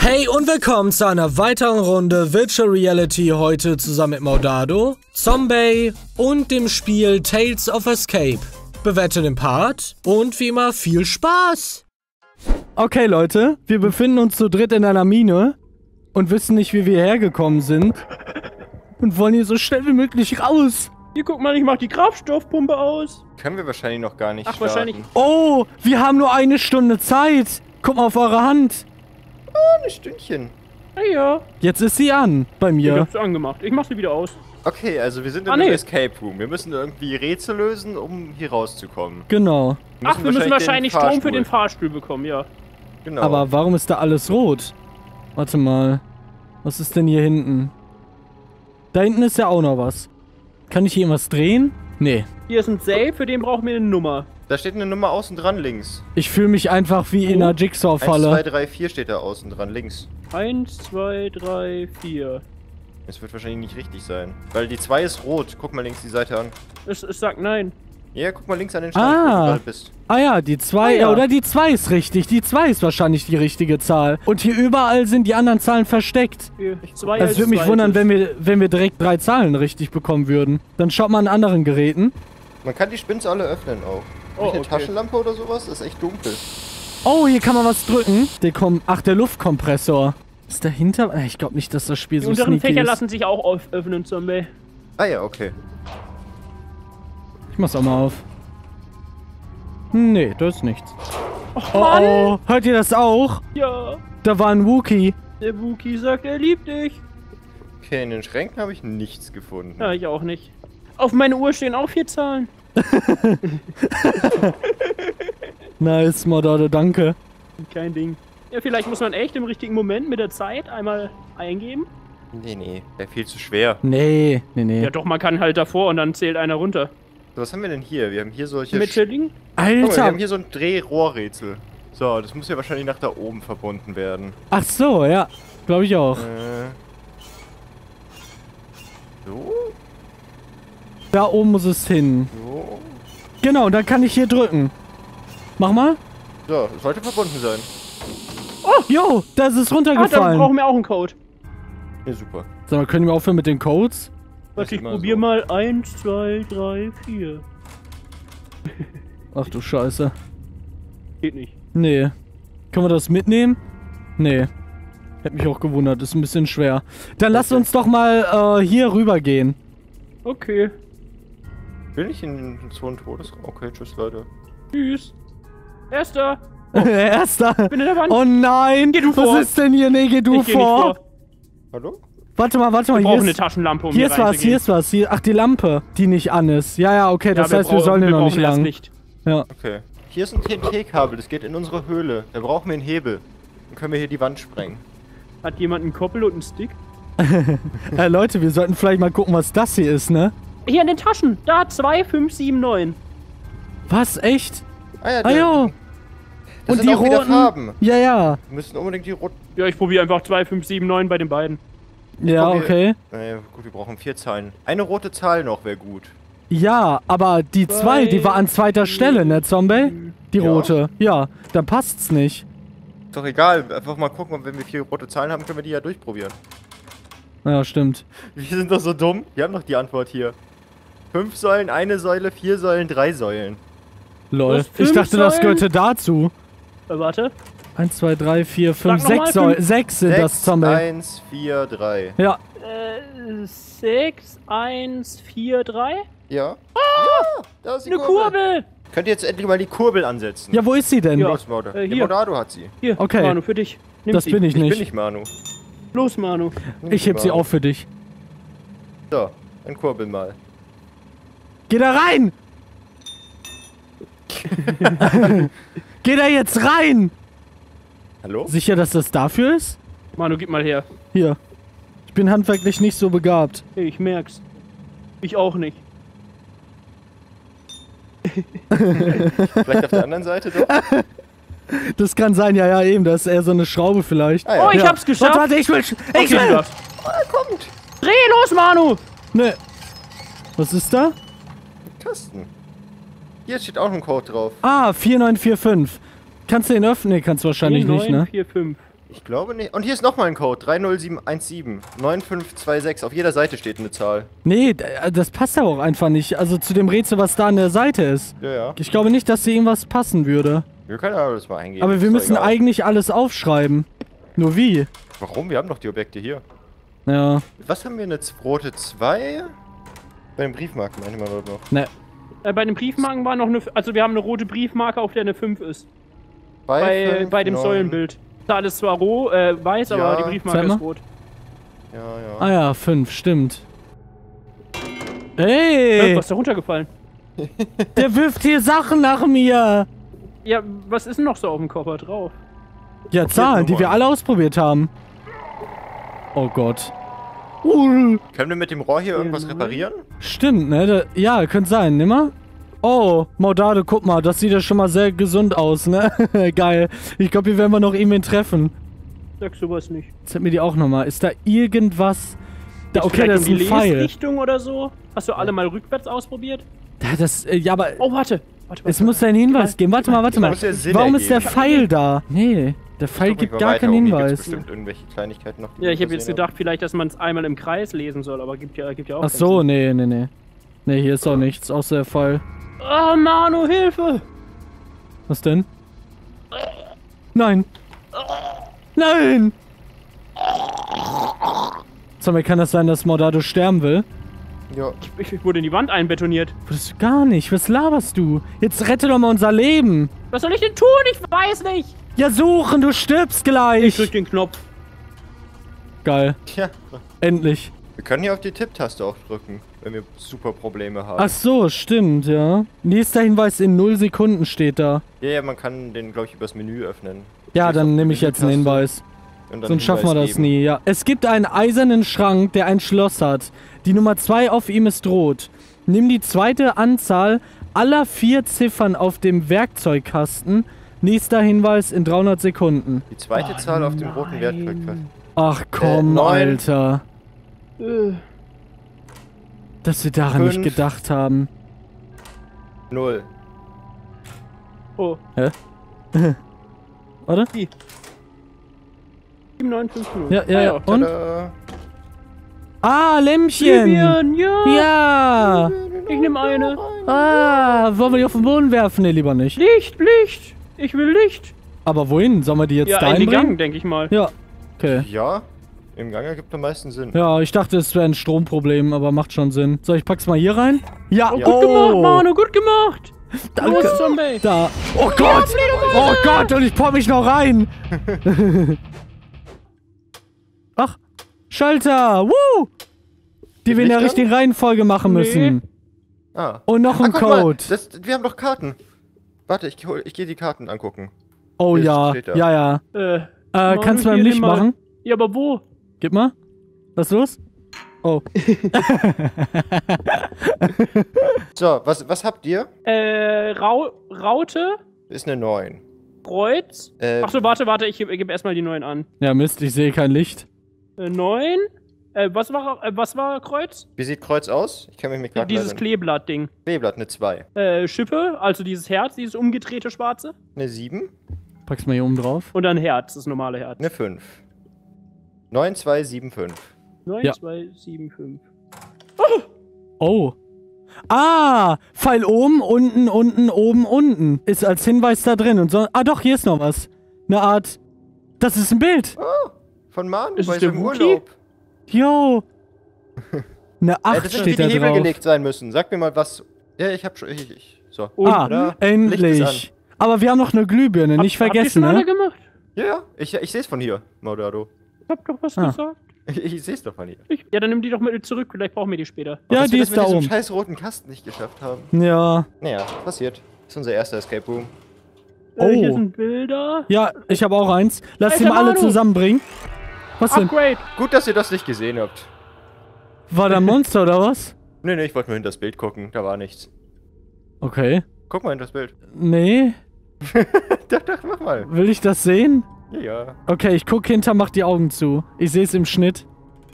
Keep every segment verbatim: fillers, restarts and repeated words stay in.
Hey und willkommen zu einer weiteren Runde Virtual Reality, heute zusammen mit Maudado, Zombie und dem Spiel Tales of Escape. Bewerte den Part und wie immer viel Spaß! Okay Leute, wir befinden uns zu dritt in einer Mine und wissen nicht, wie wir hergekommen sind und wollen hier so schnell wie möglich raus. Hier, guck mal, ich mach die Kraftstoffpumpe aus. Können wir wahrscheinlich noch gar nicht Ach, starten. wahrscheinlich. Oh, wir haben nur eine Stunde Zeit. Guck mal auf eure Hand. Oh, ein Stündchen. Ja, ja. Jetzt ist sie an, bei Ich mir. hab's angemacht. Ich mach sie wieder aus. Okay, also wir sind in Ah, einem nee. Escape Room. Wir müssen irgendwie Rätsel lösen, um hier rauszukommen. Genau. Ach, wir müssen wahrscheinlich den Strom für den Fahrstuhl- Fahrstuhl bekommen, ja. Genau. Aber warum ist da alles rot? Warte mal. Was ist denn hier hinten? Da hinten ist ja auch noch was. Kann ich hier irgendwas drehen? Nee. Hier ist ein Safe, für den brauchen wir eine Nummer. Da steht eine Nummer außen dran links. Ich fühle mich einfach wie in einer eins, Jigsaw-Falle. zwei, drei, vier steht da außen dran links. Eins, zwei, drei, vier. Das wird wahrscheinlich nicht richtig sein. Weil die zwei ist rot. Guck mal links die Seite an. Es, es sagt nein. Ja, guck mal links an den Stein, Ah. wo du gerade bist. Ah ja, die zwei, Ah ja. oder die zwei ist richtig. Die zwei ist wahrscheinlich die richtige Zahl. Und hier überall sind die anderen Zahlen versteckt. Hier, zwei Also es als würde mich zweites. wundern, wenn wir, wenn wir direkt drei Zahlen richtig bekommen würden. Dann schaut mal an anderen Geräten. Man kann die Spins alle öffnen auch. Oh, Durch eine okay. Taschenlampe oder sowas? Das ist echt dunkel. Oh, hier kann man was drücken. Der Kom Ach, der Luftkompressor. Ist dahinter? Äh, Ich glaube nicht, dass das Spiel Die so unteren sneaky Fächer ist. lassen sich auch auf öffnen, Zombie. Ah ja, okay. Ich mach's auch mal auf. Nee, da ist nichts. Och, Oh, Mann! oh, hört ihr das auch? Ja, Da war ein Wookie. der Wookie sagt, er liebt dich. Okay, in den Schränken habe ich nichts gefunden. Ja, ich auch nicht. Auf meine Uhr stehen auch vier Zahlen. Nice, Maudado, danke. Kein Ding. Ja, vielleicht muss man echt im richtigen Moment mit der Zeit einmal eingeben. Nee, nee. Wäre viel zu schwer. Nee, nee, nee. Ja doch, man kann halt davor und dann zählt einer runter. So, was haben wir denn hier? Wir haben hier solche... Mittelding? Guck mal, wir Alter. haben hier so ein Drehrohrrätsel. So, das muss ja wahrscheinlich nach da oben verbunden werden. Ach so, ja. Glaube ich auch. Äh. So? Da oben muss es hin. So? Genau, dann kann ich hier drücken. Mach mal. So, das sollte verbunden sein. Oh, jo, da ist es Ah, dann runtergefallen. brauchen wir auch einen Code. Ja, super. Sag mal, können wir aufhören mit den Codes? Warte, ich immer probier so. mal. Eins, zwei, drei, vier. Ach du Scheiße. Geht nicht. Nee. Können wir das mitnehmen? Nee. Hätte mich auch gewundert, ist ein bisschen schwer. Dann lasst uns doch mal äh, hier rüber gehen. Okay. Will ich in so einen Todesraum? Okay, tschüss, Leute. Tschüss. Erster. Erster. Bin in der Wand. Oh nein. Geh du Was vor. ist denn hier? Nee, geh du ich geh nicht vor. vor. Hallo? Warte mal, warte mal. Wir Hier brauchen eine ist, Taschenlampe, um hier hier ist was, reinzugehen. hier ist was. Hier, ach, die Lampe, die nicht an ist. Ja, ja, okay, das ja, heißt, wir brauchen- sollen hier noch nicht brauchen das lang. Licht. Ja. Okay. Hier ist ein T N T-Kabel, das geht in unsere Höhle. Da brauchen wir einen Hebel. Dann können wir hier die Wand sprengen. Hat jemand einen Koppel und einen Stick? Äh, Leute, wir sollten vielleicht mal gucken, was das hier ist, ne? Hier in den Taschen. Da, zwei, fünf, sieben, neun. Was, echt? Ah ja, Ah jo. Das Und sind die auch wieder roten? Farben. Ja, ja. Wir müssen unbedingt die roten... Ja, ich probiere einfach zwei, fünf, sieben, neun bei den beiden. Ja, Probier- okay. Naja, gut, wir brauchen vier Zahlen. Eine rote Zahl noch wäre gut. Ja, aber die zwei, die war an zweiter Stelle, ne, Zombie? Die Ja. rote. Ja, dann passt's nicht. Ist doch egal, einfach mal gucken, und wenn wir vier rote Zahlen haben, können wir die ja durchprobieren. Ja, stimmt. Wir sind doch so dumm. Wir haben doch die Antwort hier. Fünf Säulen, eine Säule, vier Säulen, drei Säulen. Lol. Was, Ich fünf dachte, das Säulen? gehörte dazu. Äh, warte. Eins, zwei, drei, vier, fünf, Sag noch sechs mal, Säulen. fünf. Sechs sind das, Zombie. eins, vier, drei. Ja. Äh, sechs, eins, vier, drei? Ja? Ja, da ist die Eine Kurbel. Kurbel! Könnt ihr jetzt endlich mal die Kurbel ansetzen? Ja, wo ist sie denn? Ja. Los, Morde. Äh, hier. Demodado hat sie. Hier, Okay. Manu, für dich. Nimm Das sie. bin ich Ich nicht. bin nicht Manu. Los, Manu. Nimm Ich heb sie Manu. auf für dich. So, dann kurbel mal. Geh da rein! Geh da jetzt rein! Hallo? Sicher, dass das dafür ist? Manu, gib mal her. Hier. Ich bin handwerklich nicht so begabt. Hey, ich merk's. Ich auch nicht. Vielleicht auf der anderen Seite doch? Das kann sein, ja, ja, eben. Das ist eher so eine Schraube vielleicht. Ah, ja. Oh, ich Ja. hab's geschafft! Warte, warte, ich will. Ich Okay, du will. darfst. kommt! Dreh los, Manu! Ne. Was ist da? Tasten. Hier steht auch ein Code drauf. Ah, vier neun vier fünf. Kannst du den öffnen? Nee, kannst du wahrscheinlich nicht, ne? vier, fünf. Ich glaube nicht. Und hier ist nochmal ein Code. drei null sieben eins sieben neun fünf zwei sechs. Auf jeder Seite steht eine Zahl. Nee, das passt aber auch einfach nicht. Also zu dem Rätsel, was da an der Seite ist. Ja, ja. Ich glaube nicht, dass hier irgendwas passen würde. Wir können aber das mal eingeben. Aber wir Ist müssen doch egal. eigentlich alles aufschreiben. Nur wie? Warum? Wir haben doch die Objekte hier. Ja. Was haben wir? Eine z- rote zwei? Bei den Briefmarken manchmal noch. Ne. Äh, bei den Briefmarken war noch eine... Also wir haben eine rote Briefmarke, auf der eine fünf ist. Bei, Bei, fünf, bei dem neun. Säulenbild. Da alles zwar roh, äh, weiß, Ja. aber die Briefmarke Zeig mal. ist rot. Ja, ja. Ah ja, fünf, stimmt. Äh, Ey! was ist da runtergefallen? Der wirft hier Sachen nach mir! Ja, was ist denn noch so auf dem Koffer drauf? Ja, Zahlen, die wir Nummern. alle ausprobiert haben. Oh Gott. Uh, Können wir mit dem Rohr hier irgendwas Ja. reparieren? stimmt, ne? Da, ja, könnte sein, nimm mal. Oh, Maudado, guck mal, das sieht ja schon mal sehr gesund aus, ne? Geil. Ich glaube, hier werden wir noch irgendwen treffen. Sag sowas nicht. Zeig mir die auch nochmal. Ist da irgendwas... Da, Geht's okay, vielleicht das ist um ein die Pfeil. Lesrichtung oder so? Hast du alle mal rückwärts ausprobiert? Ja, das, äh, ja, aber Oh, warte. warte, warte es muss ja einen Hinweis geben. Warte mal, warte mal. muss ja Sinn Warum ist der ergeben. Pfeil da? Nee, der Pfeil Guck gibt mal gar weiter, keinen oben hier gibt's Hinweis. bestimmt irgendwelche Kleinigkeiten noch. die Ja, wir ich habe jetzt übersehen gedacht, vielleicht, dass man es einmal im Kreis lesen soll, aber gibt ja, gibt ja auch Ach so, nee, nee, nee. Nee, hier ist auch nichts, außer der Pfeil. Oh, Manu, Hilfe! Was denn? Nein. Nein! Sag mal, kann das sein, dass Maudado sterben will? haben. Ja. Ich, ich wurde in die Wand einbetoniert. Wurdest du gar nicht. Was laberst du? Jetzt rette doch mal unser Leben. Was soll ich denn tun? Ich weiß nicht. Ja, suchen, du stirbst Ich gleich. drück den Knopf. Geil. Tja. Endlich. Wir können hier auf die Tipptaste auch drücken, wenn wir super Probleme haben. Ach so, stimmt, ja. Nächster Hinweis in null Sekunden steht da. Ja, ja, man kann den, glaube ich, übers Menü öffnen. Ja, Klickst auf dann die nehme ich jetzt einen Menütaste Hinweis. und dann Sonst schaffen wir Hinweis das geben. nie, ja. Es gibt einen eisernen Schrank, der ein Schloss hat. Die Nummer zwei auf ihm ist rot. Nimm die zweite Anzahl aller vier Ziffern auf dem Werkzeugkasten. Nächster Hinweis in dreihundert Sekunden. Die zweite Oh, Zahl auf dem roten Werkzeugkasten. Ach komm, Äh, neun. Alter. Äh, Dass wir daran nicht Fünf. gedacht haben. Null. oh. Warte? sieben neun fünf null. Ja, ja, ja. Ah, Und? Tada. Ah, Lämpchen! Vivian, ja. Ja! Ich nehme eine. Ah, wollen wir die auf den Boden werfen? Nee, lieber nicht. Licht, Licht. Ich will Licht. Aber wohin? Sollen wir die jetzt Ja, da in den einbringen? Gang, denke ich mal. Ja. Okay. Ja, im Gang ergibt am meisten Sinn. Ja, ich dachte, es wäre ein Stromproblem, aber macht schon Sinn. So, ich pack's mal hier rein. Ja, Oh, Ja. gut gemacht, Manu, gut gemacht. Danke. Los, Zombie. Da. Oh Gott! Oh Gott, und ich pop mich noch rein! Ach, Schalter! Woo! Die wir in der Licht an? richtigen Reihenfolge machen Nee. müssen. Ah. Und noch Ah, ein guck mal, Code. das, wir haben doch Karten. Warte, ich, hol- ich gehe die Karten angucken. Oh Hier ja, steht er. ja, ja. Äh, Äh, Manu, kannst du mal hier, im Licht nimm mal. machen? Ja, aber wo? Gib mal. Was ist los? Oh. So, was, was habt ihr? Äh, Rau Raute, Ist eine neun. Kreuz. Äh, Achso, warte, warte, ich gebe geb erstmal die neun an. Ja, Mist, ich sehe kein Licht. Äh, neun. Äh, was war, äh, was war Kreuz? Wie sieht Kreuz aus? Ich kenne mich mit Karten Dieses leider- Kleeblatt-Ding. Kleeblatt, eine zwei. Äh, Schippe, also dieses Herz, dieses umgedrehte schwarze. Eine sieben. Pack's mal hier oben drauf. Und dann Herz, das normale Herz. Eine fünf. neun, zwei, sieben, fünf. neun, Ja. zwei, sieben, fünf. Oh. Ah, Pfeil oben, unten, unten, oben, unten. Ist als Hinweis da drin. Und so. Ah doch, hier ist noch was. Eine Art. Das ist ein Bild. Oh, von Manu Ist bei es der seinem Wookie? Urlaub. Jo. Eine Äh, acht das sind die, steht die da Hebel drauf. gelegt sein müssen. Sag mir mal was. Ja, ich hab schon. Ich, ich. So. Und, Ah, Oder? Licht ist endlich. Aber wir haben noch eine Glühbirne, Hab- nicht habt ihr vergessen, schon alle ne? gemacht? Ja, ja. Ich, ich sehe es von hier, Maudado. Ich hab doch was Ah. gesagt. Ich, ich sehe es doch von hier. Ich, ja, dann nimm die doch mit zurück, vielleicht brauchen wir die später. Ja, dass die wir ist das da mit diesem oben. scheiß roten Kasten nicht geschafft haben. Ja. Naja, passiert. Das ist unser erster Escape Room. Äh, hier Oh. sind Bilder. Ja, ich habe auch eins. Lass Alter, die mal alle Manu. zusammenbringen. Was denn? Upgrade. Gut, dass ihr das nicht gesehen habt. War da ein Monster oder was? Nee, nee, ich wollte nur hinter das Bild gucken. Da war nichts. Okay. Guck mal hinter das Bild. Nee. Doch, doch, mach mal. Will ich das sehen? Ja, ja. Okay, ich guck hinter, mach die Augen zu. Ich sehe es im Schnitt.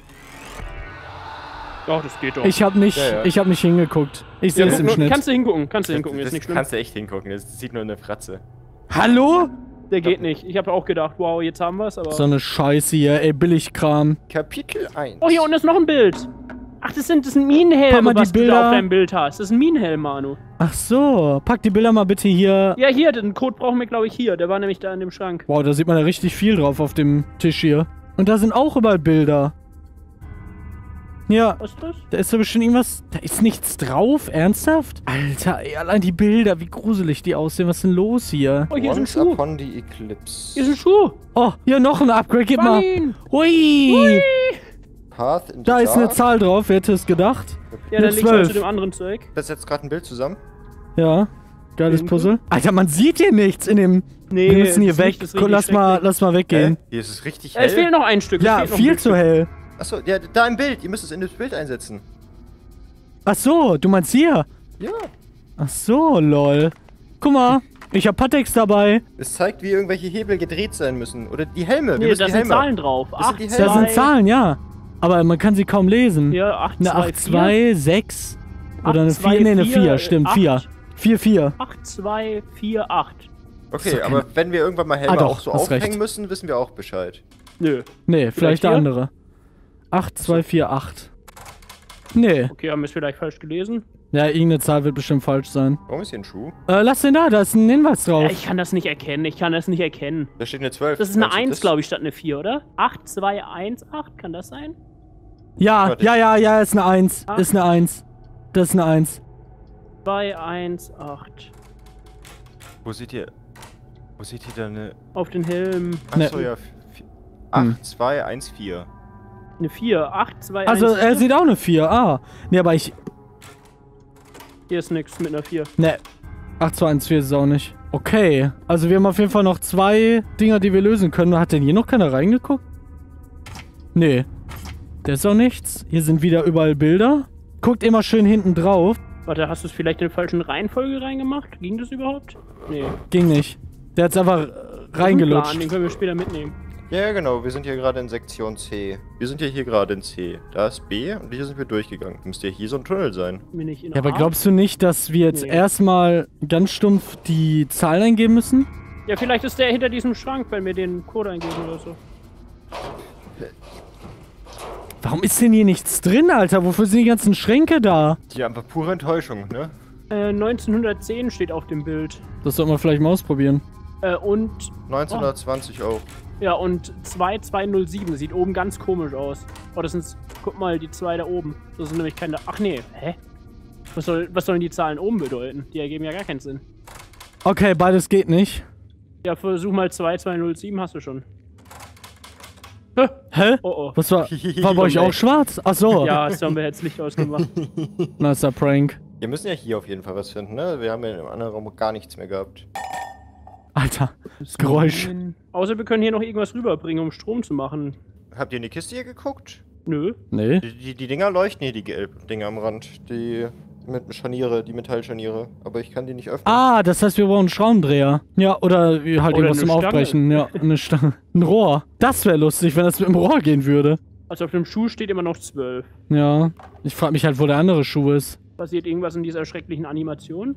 Doch, das geht doch. Ich habe nicht, Ja, ja. ich habe nicht hingeguckt. Ich sehe ja, es guck, im nur- Schnitt. kannst du hingucken, kannst du hingucken, ist das nicht schlimm. kannst du echt hingucken. Das sieht nur eine Fratze. Hallo? Der geht nicht. Ich habe auch gedacht, wow, jetzt haben wir es, aber... So eine Scheiße hier, ey, Billigkram. Kapitel eins. Oh, hier unten ist noch ein Bild. Ach, das sind, das sind Minenhelme, Pack mal die was du Bilder. da auf deinem Bild hast. Das ist ein Minenhelm, Manu. Ach so, pack die Bilder mal bitte hier. Ja, hier, den Code brauchen wir, glaube ich, hier. Der war nämlich da in dem Schrank. Wow, da sieht man ja richtig viel drauf auf dem Tisch hier. Und da sind auch überall Bilder. Ja, Was ist das? da ist doch bestimmt irgendwas... Da ist nichts drauf? Ernsthaft? Alter, ey, allein die Bilder, wie gruselig die aussehen. Was ist denn los hier? Oh, hier ist ein Once Schuh. upon the Eclipse. Hier ist ein Schuh. Oh, hier noch ein Upgrade, gib mal. Fang ihn. Hui! Path in the Da ist eine Dark. Zahl drauf, wer hätte es gedacht? Ja, Eine dann legst du zwölf. zu dem anderen Zeug. Das setzt gerade ein Bild zusammen. Ja, geiles Hinten? Puzzle. Alter, man sieht hier nichts in dem... Nee, Wir müssen hier das weg. Licht ist Guck, richtig lass mal, schrecklich. lass mal weggehen. Hä? Hier ist es richtig Ja, es hell. fehlt noch ein Stück. es Ja, fehlt noch viel ein zu Stück. hell. Achso, ja, da im Bild. Ihr müsst es in das Bild einsetzen. Ach so, du meinst hier? Ja. Ach so, lol. Guck mal, ich hab Patex dabei. Es zeigt, wie irgendwelche Hebel gedreht sein müssen. Oder die Helme. Wir Nee, müssen da die sind Helme. Zahlen drauf. Das sind die acht, Helme. Da sind zwei, Zahlen, ja. Aber man kann sie kaum lesen. Ja, acht, Eine zwei, acht, zwei, sechs. Oder eine acht, zwei, vier, nee, eine vier, vier, stimmt, acht. vier. vier, vier. acht, zwei, vier, acht. Okay, So, aber wenn wir irgendwann mal Helme Ah, doch, auch so hast aufhängen recht. müssen, wissen wir auch Bescheid. Nö. Nee, vielleicht der hier? andere. acht, zwei, vier, acht. Nee. Okay, haben wir es vielleicht falsch gelesen? Ja, irgendeine Zahl wird bestimmt falsch sein. Warum ist hier ein Schuh? Äh, lass den da, da ist ein Hinweis Ja, drauf. ich kann das nicht erkennen. Ich kann das nicht erkennen. Da steht eine zwölf. Das ist eine Meinst du eins, das? glaube ich, statt eine vier, oder? acht, zwei, eins, acht. Kann das sein? Ja, Warte. ja, ja, ja, ist eine eins. Ah. Ist eine eins. Das ist eine eins. zwei, eins, acht. Wo seht ihr... Wo seht ihr da eine... Auf den Helm. Achso, Ne. ja. acht, zwei, eins, vier. Eine vier. acht, zwei, Also, eins, er vier. sieht auch eine vier. Ah. Nee, aber ich... Hier ist nix mit einer vier. Ne. acht, zwei, eins, vier ist es auch nicht. Okay. Also, wir haben auf jeden Fall noch zwei Dinger, die wir lösen können. Hat denn hier noch keiner reingeguckt? Nee. Da ist auch nichts. Hier sind wieder überall Bilder. Guckt immer schön hinten drauf. Warte, hast du es vielleicht in der falschen Reihenfolge reingemacht? Ging das überhaupt? Nee. Ging nicht. Der hat's einfach äh, Plan, reingelutscht. den können wir später mitnehmen. Ja, genau. Wir sind hier gerade in Sektion C. Wir sind ja hier gerade in C. Da ist B und hier sind wir durchgegangen. Müsste ja hier so ein Tunnel sein. Bin ich in Ja, aber A? glaubst du nicht, dass wir jetzt Nee. erstmal ganz stumpf die Zahlen eingeben müssen? Ja, vielleicht ist der hinter diesem Schrank, wenn wir den Code eingeben oder so. Warum ist denn hier nichts drin, Alter? Wofür sind die ganzen Schränke da? Die einfach pure Enttäuschung, ne? Äh, neunzehnhundertzehn steht auf dem Bild. Das sollten wir vielleicht mal ausprobieren. Äh, und, neunzehnhundertzwanzig auch. ja, und zwei zwei null sieben sieht oben ganz komisch aus. Oh, das sind, guck mal, die zwei da oben. Das sind nämlich keine, ach nee, hä? Was, soll, was sollen die Zahlen oben bedeuten? Die ergeben ja gar keinen Sinn. Okay, beides geht nicht. Ja, versuch mal zwei zwei null sieben, hast du schon. Hä? Hä? Oh oh. Was war? War bei euch auch schwarz? Ach so. Ja, Zombie hat das Licht ausgemacht. Nicer Prank. Wir müssen ja hier auf jeden Fall was finden, ne? Wir haben ja im anderen Raum gar nichts mehr gehabt. Alter, das Geräusch. Außer wir können hier noch irgendwas rüberbringen, um Strom zu machen. Habt ihr in die Kiste hier geguckt? Nö. Nee. Die, die, die Dinger leuchten hier, die gelben Dinger am Rand. Die mit Scharniere, die Metallscharniere. Aber ich kann die nicht öffnen. Ah, das heißt, wir brauchen einen Schraubendreher. Ja, oder halt Oder irgendwas eine zum Stange. Aufbrechen. Ja, eine Stange. Ein Rohr. Das wäre lustig, wenn das mit dem Rohr gehen würde. Also auf dem Schuh steht immer noch zwölf. Ja. Ich frage mich halt, wo der andere Schuh ist. Passiert irgendwas in dieser schrecklichen Animation?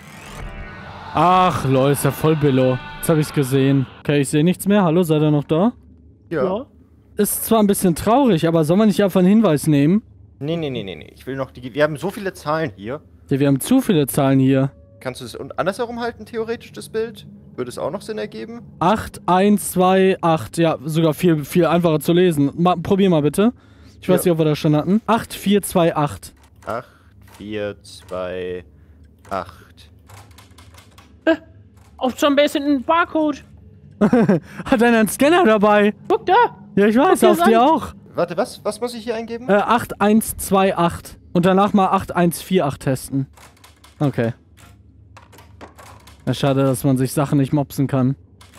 Ach, lol, ist ja voll Billo. Jetzt habe ich's gesehen. Okay, ich sehe nichts mehr. Hallo, seid ihr noch da? Ja. Ist zwar ein bisschen traurig, aber soll man nicht einfach einen Hinweis nehmen? Nee, nee, nee, nee, nee. Ich will noch die. Wir haben so viele Zahlen hier. Ja, wir haben zu viele Zahlen hier. Kannst du es und andersherum halten, theoretisch, das Bild? Würde es auch noch Sinn ergeben? acht, eins, zwei, acht. Ja, sogar viel, viel einfacher zu lesen. Ma probier mal bitte. Ich weiß Ja. nicht, ob wir das schon hatten. acht, vier, zwei, acht. acht, vier, zwei, acht. Auf Zombie ist ein Barcode. Hat einer einen Scanner dabei? Guck da. Ja, ich weiß, dir auf das dir an. auch. Warte, was? Was muss ich hier eingeben? Äh, acht, eins, zwei, acht. Und danach mal acht, eins, vier, acht testen. Okay. Ja, schade, dass man sich Sachen nicht mopsen kann.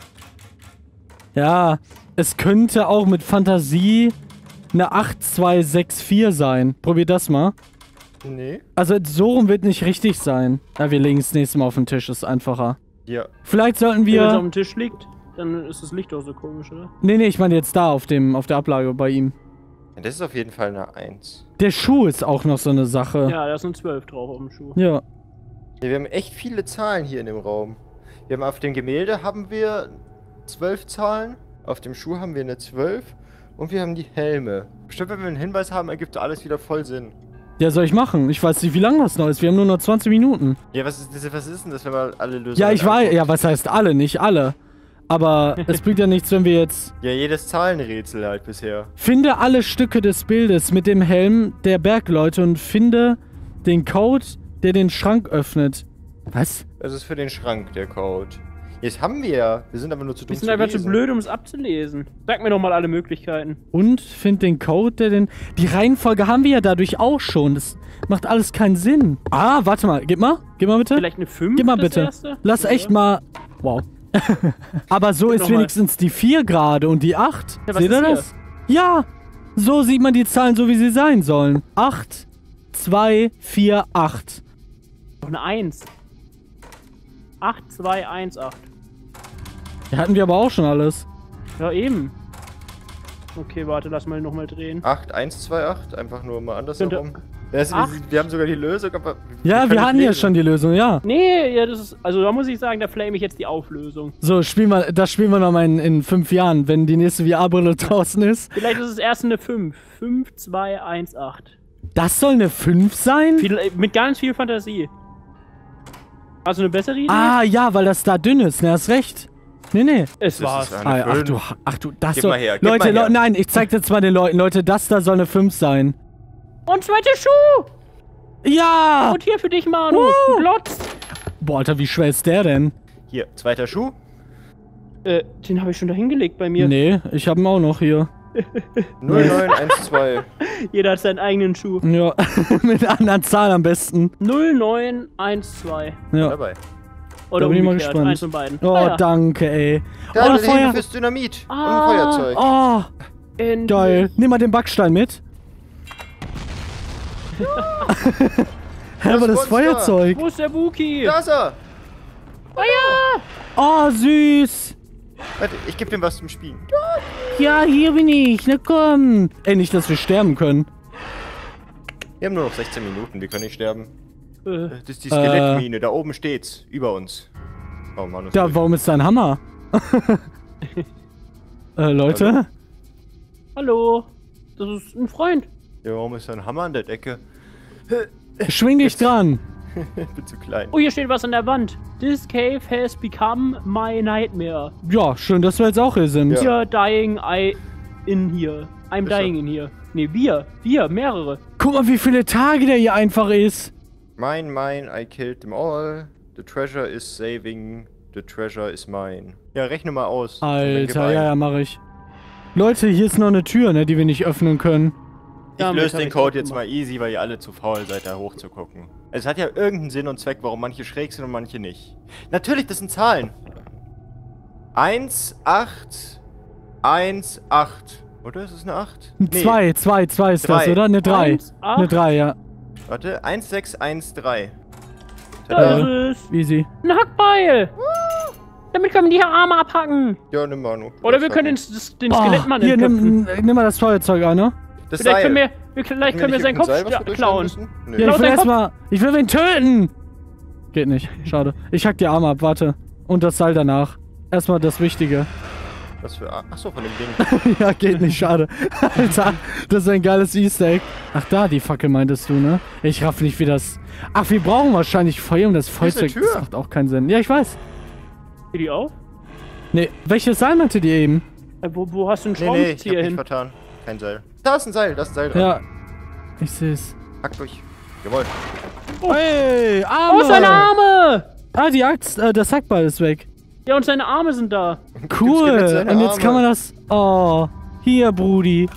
Ja, es könnte auch mit Fantasie eine acht, zwei, sechs, vier sein. Probier das mal. Nee. Also so rum wird nicht richtig sein. Ja, wir legen es nächstes Mal auf den Tisch, ist einfacher. Ja. Vielleicht sollten Wenn es auf wir... dem Tisch liegt, dann ist das Licht auch so komisch, oder? Nee, nee, ich meine jetzt da auf dem, auf der Ablage bei ihm. Das ist auf jeden Fall eine eins. Der Schuh ist auch noch so eine Sache. Ja, da sind zwölf drauf auf dem Schuh. Ja. Ja, wir haben echt viele Zahlen hier in dem Raum. Wir haben auf dem Gemälde haben wir zwölf Zahlen. Auf dem Schuh haben wir eine zwölf. Und wir haben die Helme. Bestimmt, wenn wir einen Hinweis haben, ergibt alles wieder voll Sinn. Ja, soll ich machen? Ich weiß nicht, wie lange das noch ist. Wir haben nur noch zwanzig Minuten. Ja, was ist, das, was ist denn das, wenn wir alle Lösungen Ja, ich weiß. angucken? Ja, was heißt alle? Nicht alle. Aber es bringt ja nichts, wenn wir jetzt... Ja, jedes Zahlenrätsel halt bisher. Finde alle Stücke des Bildes mit dem Helm der Bergleute und finde den Code, der den Schrank öffnet. Was? Das ist für den Schrank, der Code. Jetzt haben wir ja. Wir sind aber nur zu dumm Wir sind zu einfach lesen. zu blöd, um es abzulesen. Sag mir doch mal alle Möglichkeiten. Und find den Code, der den... Die Reihenfolge haben wir ja dadurch auch schon. Das macht alles keinen Sinn. Ah, warte mal. Gib mal. Gib mal bitte. Vielleicht eine fünf? Gib mal das bitte. Erste? Lass Ja. echt mal... Wow. Aber so ist noch mal. wenigstens die vier gerade und die acht. Ja, was Seht ihr ist hier? das? Ja. So sieht man die Zahlen so, wie sie sein sollen. acht, zwei, vier, acht. Doch eine eins. acht, zwei, eins, acht. Ja, hatten wir aber auch schon alles. Ja, eben. Okay, warte, lass mal nochmal drehen. acht, eins, zwei, acht. Einfach nur mal Könnte- andersherum. Das, wir, acht. wir haben sogar die Lösung, aber... Ja, können wir nicht hatten ja lesen. schon die Lösung, ja. Nee, ja, das ist. Also da muss ich sagen, da flame ich jetzt die Auflösung. So, spielen wir, das spielen wir nochmal in, in fünf Jahren, wenn die nächste V R-Brille draußen ist. Vielleicht ist es erst eine fünf. fünf, zwei, eins, acht. Das soll eine fünf sein? Viel, äh, mit ganz viel Fantasie. Hast du eine bessere Idee? Ah, ja, weil das da dünn ist, ne, hast recht. Nee, nee. Es Das war's. ist eine Ah, ach fünf. du, ach du, das Gib soll... mal her, gib Leute, mal her. Le nein, ich zeig jetzt mal den Leuten. Leute, das da soll eine fünf sein. Und zweiter Schuh! Ja! Und hier für dich, Manu. Uh. Ein Glotz. Boah, Alter, wie schwer ist der denn? Hier, zweiter Schuh. Äh, den habe ich schon da hingelegt bei mir. Nee, ich hab ihn auch noch hier. null neun eins zwei. Jeder hat seinen eigenen Schuh. Ja, mit einer anderen Zahl am besten. null neun eins zwei. Ja. Dabei. Oder Da bin ich mal umgekehrt. gespannt. Eins von beiden. Oh, Ah, ja. danke, ey. Da, oh, das Feuer. Hebel fürs Dynamit. Ah. Und ein Feuerzeug. Oh, Endlich. geil. Nimm mal den Backstein mit. Hä, aber das Monster. Feuerzeug. Wo ist der Buki? Da ist er. Feuer! Oh, süß. Warte, ich gebe ihm was zum Spielen. Ja, hier bin ich. Na komm. Ey, nicht, dass wir sterben können. Wir haben nur noch sechzehn Minuten, wir können nicht sterben. Äh, Das ist die Skelettmine, da oben steht's. Über uns. Oh Mann. Ja, warum ist da ein Hammer? äh, Leute? hallo. Das ist ein Freund. Ja, warum ist da ein Hammer an der Decke? Schwing dich dran. Ich bin zu klein. Oh, hier steht was an der Wand. This cave has become my nightmare. Ja, schön, dass wir jetzt auch hier sind. Ja. You're dying I in here. I'm Ist er. dying in here. Nee, wir. Wir, mehrere. Guck mal, wie viele Tage der hier einfach ist. Mine, mine, I killed them all. The treasure is saving. The treasure is mine. Ja, rechne mal aus. Und dann gib Alter, ein. ja, ja, mach ich. Leute, hier ist noch eine Tür, ne, die wir nicht öffnen können. Ich Damit löse hab den ich Code auch jetzt gemacht. mal easy, weil ihr alle zu faul seid, da hoch zu gucken. Es hat ja irgendeinen Sinn und Zweck, warum manche schräg sind und manche nicht. Natürlich, das sind Zahlen. eins, acht, eins, acht. Oder ist es eine acht? Ein Zwei, zwei, zwei ist das, Drei. oder? Eine drei. Eins, acht. Eine drei, ja. Warte, eins, sechs, eins, drei. Da Äh. ist es. Easy. Ein Hackbeil. Damit können wir die Arme abhacken. Ja, nimm mal nur. Oder wir können den, das- den Oh, Skelettmann hier, entköpfen. nimm, nimm mal das Feuerzeug an, ne? Das Vielleicht Seil. können wir, wir, vielleicht können wir nicht seinen irgendein Kopf Seil, was wir sta- durchschauen klauen. müssen? Ja, Nee. ich Laut will dein erstmal. Ich will ihn töten! Geht nicht. Schade. Ich hack die Arme ab, warte. Und das Seil danach. Erstmal das Wichtige. Was für. Achso, von dem Ding. Ja, geht nicht, schade. Alter, das ist ein geiles Easter Egg. Ach, da, die Fackel meintest du, ne? Ich raff nicht, wie das... Ach, wir brauchen wahrscheinlich Feuer, um das Hier ist eine Feuerzeug... Das Tür. macht auch keinen Sinn. Ja, ich weiß. Geh die auf? Nee, welches Seil meinte die eben? Äh, wo, wo hast du einen Nee, nee, ich hab Schraubenzieher mich hin? vertan. Kein Seil. Da ist ein Seil, da ist ein Seil dran. Ja. Ich seh's. Hack durch. Jawohl. Hey, Arme! Oh, seine Arme! Ah, die Axt, äh, das Hackball ist weg. Ja, und seine Arme sind da. Cool. Skelett seine Und jetzt Arme. kann man das... Oh, hier, Brudi.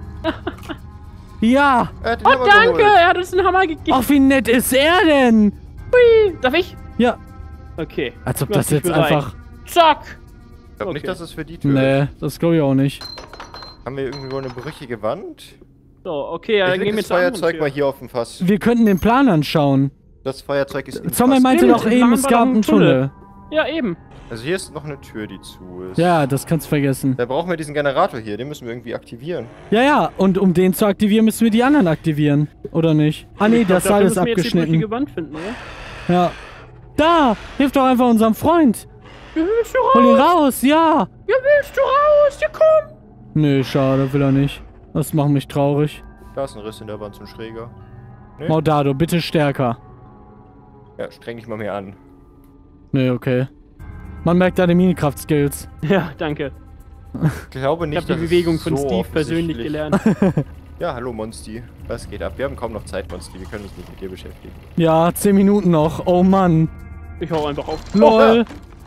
Ja. Er hat den Oh, Hammer danke! geholt. Er hat uns einen Hammer gegeben. Ach, wie nett ist er denn? Hui. Darf ich? Ja. Okay. Als ob Mach das dich jetzt bereit. einfach... Zack! Ich glaube nicht, Okay. dass es für die Tür ist. Nee, das glaube ich auch nicht. Haben wir irgendwo eine brüchige Wand? So, okay, ja, ich dann leg gehen wir das zur anderen Feuerzeug Tür. mal hier auf dem Fass. Wir könnten den Plan anschauen. Das Feuerzeug ist im Zombie Fass. meinte Nee, doch mit dem eben, Plan es war gab doch ein einen Tunnel. Ja, eben. Also hier ist noch eine Tür, die zu ist. Ja, das kannst du vergessen. Da brauchen wir diesen Generator hier, den müssen wir irgendwie aktivieren. Ja, ja, und um den zu aktivieren, müssen wir die anderen aktivieren. Oder nicht? Ah, nee, Ich glaub, das dafür Seil ist müssen wir jetzt die abgeschnitten. brüchige Wand finden, oder? Ja. Da! Hilf doch einfach unserem Freund. Ja, willst du Hol ihn raus? raus, ja! Ja, willst du raus? Ja, komm! Nee, schade, will er nicht. Das macht mich traurig. Da ist ein Riss in der Wand zum Schräger. Nee? Maudado, bitte stärker. Ja, streng dich mal mehr an. Nee, okay. Man merkt deine Minikraft-Skills. Ja, danke. Ich glaube nicht, Ich habe die dass es Bewegung von so Steve persönlich offensichtlich- gelernt. Ja, hallo Monsti. Was geht ab? Wir haben kaum noch Zeit, Monsti. Wir können uns nicht mit dir beschäftigen. Ja, zehn Minuten noch. Oh Mann. Ich hau einfach auf. LOL.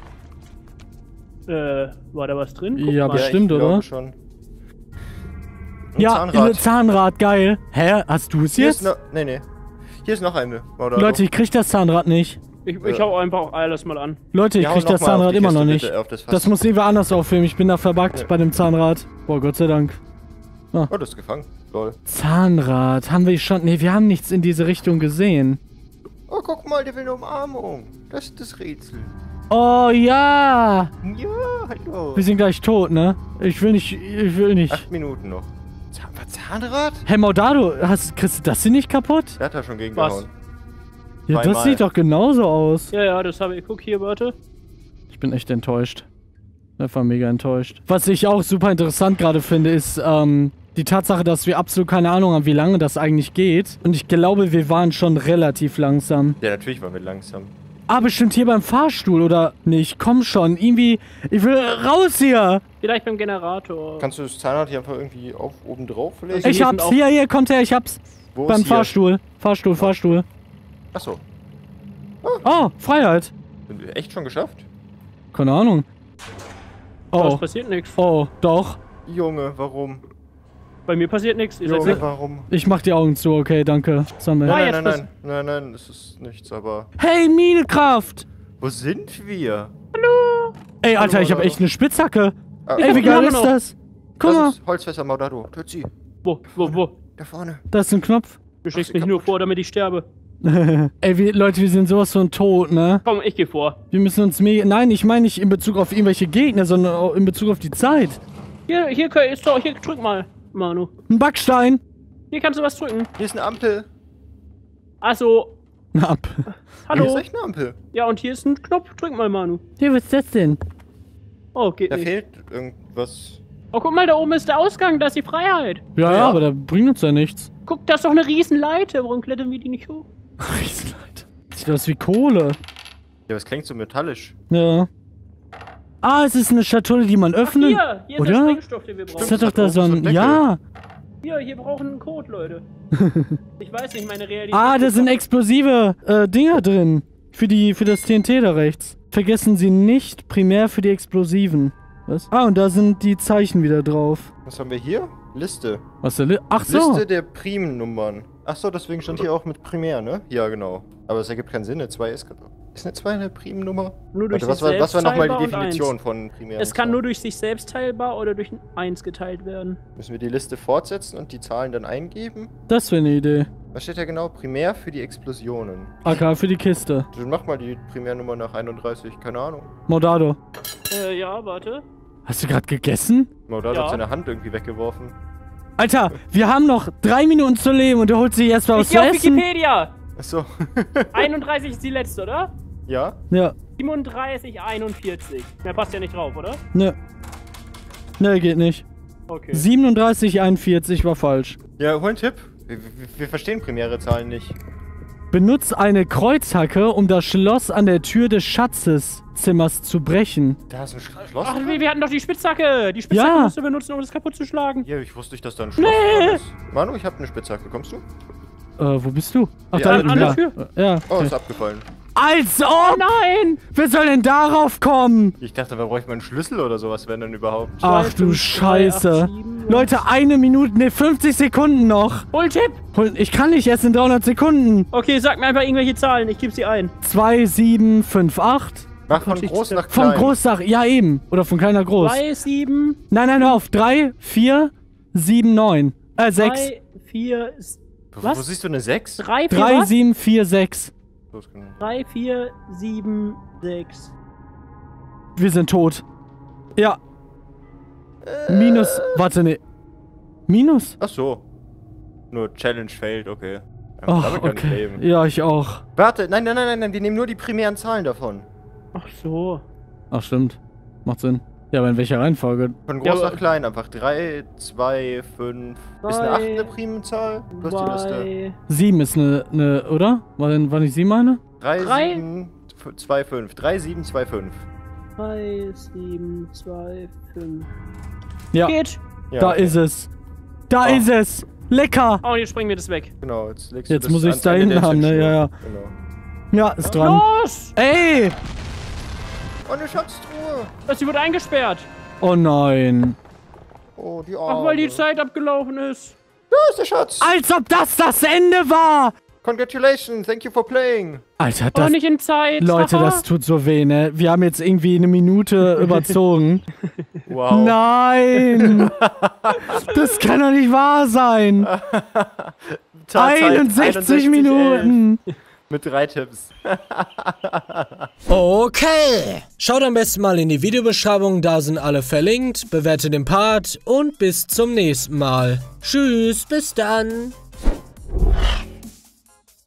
Äh, war da was drin? Guck Ja, mal. bestimmt, ich glaube oder? Schon. Ein Ja, Zahnrad. Zahnrad, geil. Hä, hast du es Hier jetzt? ist noch. Nee, nee. Hier ist noch eine. Oder Leute, ich krieg das Zahnrad nicht. Ich, ich hau einfach alles mal an. Leute, ich Ja, hau krieg noch das mal auf Zahnrad die immer Kiste, noch bitte, nicht. auf das Fass. Das muss irgendwer anders aufheben. Ich bin da verbuggt Ja. bei dem Zahnrad. Boah, Gott sei Dank. Oh, das ist gefangen. Lol. Zahnrad. Haben wir schon... Nee, wir haben nichts in diese Richtung gesehen. Oh, guck mal, der will eine Umarmung. Das ist das Rätsel. Oh, ja. Ja, hallo. Wir sind gleich tot, ne? Ich will nicht... Ich will nicht. Acht Minuten noch. Zahn was, Zahnrad? Hey, Maudado, hast, kriegst du das hier nicht kaputt? Der hat da schon gegen Was? gehauen. Ja, das Zweimal. sieht doch genauso aus. Ja, ja, das habe ich. Guck hier, warte. Ich bin echt enttäuscht. Einfach mega enttäuscht. Was ich auch super interessant gerade finde, ist ähm, die Tatsache, dass wir absolut keine Ahnung haben, wie lange das eigentlich geht. Und ich glaube, wir waren schon relativ langsam. Ja, natürlich waren wir langsam. Ah, bestimmt hier beim Fahrstuhl, oder nicht? Komm schon, irgendwie... Ich will raus hier! Vielleicht beim Generator. Kannst du das Zahnrad hier einfach irgendwie auf, oben drauf legen? Also Ich hier hab's, sind auch- hier, hier, kommt her, ich hab's. Wo Beim ist hier? Fahrstuhl. Fahrstuhl, Fahrstuhl. Achso. Oh, Freiheit. Sind wir echt schon geschafft? Keine Ahnung. Oh. Oh, Es passiert nichts. oh, doch. Junge, warum? Bei mir passiert nichts. Ihr seid Junge, weg. warum? Ich mach die Augen zu, okay, danke. Sammel. Ah, Nein, jetzt nein, pass- nein, nein, nein, nein, es ist nichts, aber... Hey, Minekraft! Wo sind wir? Ey, Alter, ich hab Maudado. echt eine Spitzhacke. Ah, Ey, wie hab geil die ist noch. das? Guck mal, das ist Holzfässer Maudado. Töt sie. Wo, wo, wo? Da vorne. da ist ein Knopf. Du schickst sie mich nur kaputt. vor, damit ich sterbe. Ey, wir, Leute, wir sind sowas von tot, ne? Komm, ich geh vor. Wir müssen uns mega... Nein, ich meine nicht in Bezug auf irgendwelche Gegner, sondern auch in Bezug auf die Zeit. Hier, hier, ist doch, hier, drück mal, Manu. Ein Backstein. Hier kannst du was drücken. Hier ist eine Ampel. Achso, Ab. Hier ist hallo. echt eine Ampel. Ja, und hier ist ein Knopf. Drück mal, Manu. Hier, was ist das denn? Oh, geht Da nicht. fehlt irgendwas. Oh, guck mal, da oben ist der Ausgang. Da ist die Freiheit. Ja, ja, Ja. aber da bringt uns ja nichts. Guck, da ist doch eine Riesenleiter. Warum klettern wir die nicht hoch? Riesenleiter. Sieht aus wie Kohle. Ja, das klingt so metallisch. Ja. Ah, es ist eine Schatulle, die man öffnet. Hier, hier ist Oder? der Sprengstoff, den wir Das brauchen. hat doch da oben so so ein... einen Deckel. Ja. Hier, hier brauchen einen Code, Leute. Ich weiß nicht, meine Realität... Ah, da sind explosive äh, Dinger drin. Für die, für das T N T da rechts. Vergessen Sie nicht, primär für die Explosiven. Was? Ah, und da sind die Zeichen wieder drauf. Was haben wir hier? Liste. Was der Li Ach so. Liste der Primnummern. Achso, deswegen stand hier auch mit Primär, ne? Ja, genau. Aber es ergibt keinen Sinn. Eine zwei ist... Ist eine zwei eine Primnummer? Nur durch Warte, was sich war, was war selbst nochmal teilbar die und Definition eins. von Primär? Es kann nur durch sich selbst teilbar oder durch ein eins geteilt werden. Müssen wir die Liste fortsetzen und die Zahlen dann eingeben? Das wäre eine Idee. Was steht da genau? Primär für die Explosionen. A K für die Kiste. Dann mach mal die Primärnummer nach einunddreißig, keine Ahnung. Maudado. Äh, ja, warte. Hast du gerade gegessen? Maudado Ja. hat seine Hand irgendwie weggeworfen. Alter, wir haben noch drei Minuten zu leben und du holst sich erst mal was Ich zu geh auf essen. Wikipedia! Achso. einunddreißig ist die letzte, oder? Ja? Ja, siebenunddreißig, einundvierzig. Mehr passt ja nicht drauf, oder? ne. Ne, geht nicht. Okay. siebenunddreißig, einundvierzig war falsch. Ja, hol einen Tipp. Wir, wir, wir verstehen primäre Zahlen nicht. Benutz eine Kreuzhacke, um das Schloss an der Tür des Schatzeszimmers zu brechen. Da ist ein Sch- Schloss. Ach, drin? wir, wir hatten doch die Spitzhacke. Die Spitzhacke Ja. musst du benutzen, um das kaputt zu schlagen. Ja, ich wusste nicht, dass da ein Schloss drin ist. Manu, ich hab eine Spitzhacke. Kommst du? Äh, wo bist du? Ach, Ja, da an- hinten, an der ja. Tür. Ja. Oh, Okay. ist abgefallen. Als Oh ob! nein! Wer soll denn darauf kommen? Ich dachte, da bräuchte man einen Schlüssel oder sowas, wenn dann überhaupt. Ach Zwei, du fünf, drei, acht, Scheiße. sieben, Leute, eine Minute, ne, fünfzig Sekunden noch. Hol Tipp! Hol- Ich kann nicht, erst in dreihundert Sekunden. Okay, sag mir einfach irgendwelche Zahlen. Ich gebe sie ein. zwei, sieben, fünf, acht. Mach von Gott, groß ich- nach Vom klein. Groß nach, ja eben. Oder von klein nach groß. drei, sieben, Nein, nein, hör auf. drei, vier, sieben, neun. Äh, sechs. drei, vier, Wo, was? wo siehst du eine sechs? drei, vier, drei, was? sieben, vier, sechs. drei, vier, sieben, sechs. Wir sind tot. Ja. Minus, warte, ne. Minus? Ach so. Nur Challenge failed, okay. Oh, Damit kann ich okay. leben. Ja, ich auch. Warte, nein, nein, nein, nein, nein, wir nehmen nur die primären Zahlen davon. Ach so. Ach, stimmt. Macht Sinn. Ja, aber in welcher Reihenfolge? Von groß Ja, nach klein einfach. drei, zwei, fünf. Ist eine acht eine Primzahl? Du hast die Liste. Zwei. sieben ist eine, eine oder? War, denn, war nicht sieben eine? drei, Drei. sieben, zwei, fünf. drei, sieben, zwei, fünf. drei, sieben, zwei, fünf. Ja, Geht. Ja, da okay. ist es. Da Oh. ist es. Lecker. Oh, jetzt springen wir das weg. Genau, jetzt legst Jetzt du das muss ich's ans da Ende hinten der haben, ne? Zündschnur. Ja, ja. Genau. Ja, ist dran. Los! Ey! Oh, eine Schatztruhe! Was, die wurde eingesperrt. Oh nein. Oh, die Arme. Ach, weil die Zeit abgelaufen ist. Da ist der Schatz! Als ob das das Ende war. Congratulations, thank you for playing! Alter, Oh, das... nicht in Zeit. Leute, Haha. das tut so weh, ne? Wir haben jetzt irgendwie eine Minute überzogen. Wow. Nein! Das kann doch nicht wahr sein! Tatzeit, einundsechzig Minuten! elf. Mit drei Tipps. Okay. Schaut am besten mal in die Videobeschreibung, da sind alle verlinkt. Bewertet den Part und bis zum nächsten Mal. Tschüss, bis dann.